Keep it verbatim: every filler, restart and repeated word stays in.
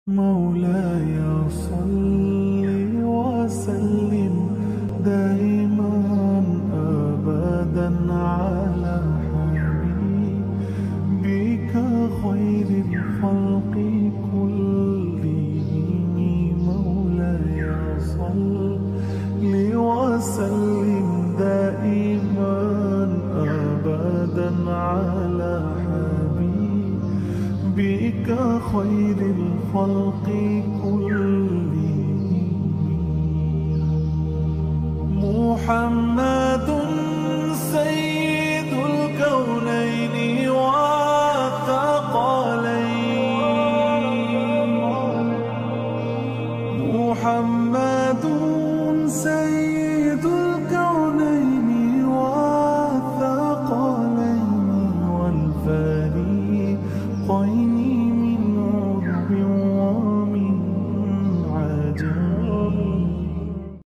مولاي صل وسلم دائما أبدا على حبيبك خير الخلق كلهم. مولاي صل وسلم دائما أبدا على حبيبك خير الخلق كلهم. محمد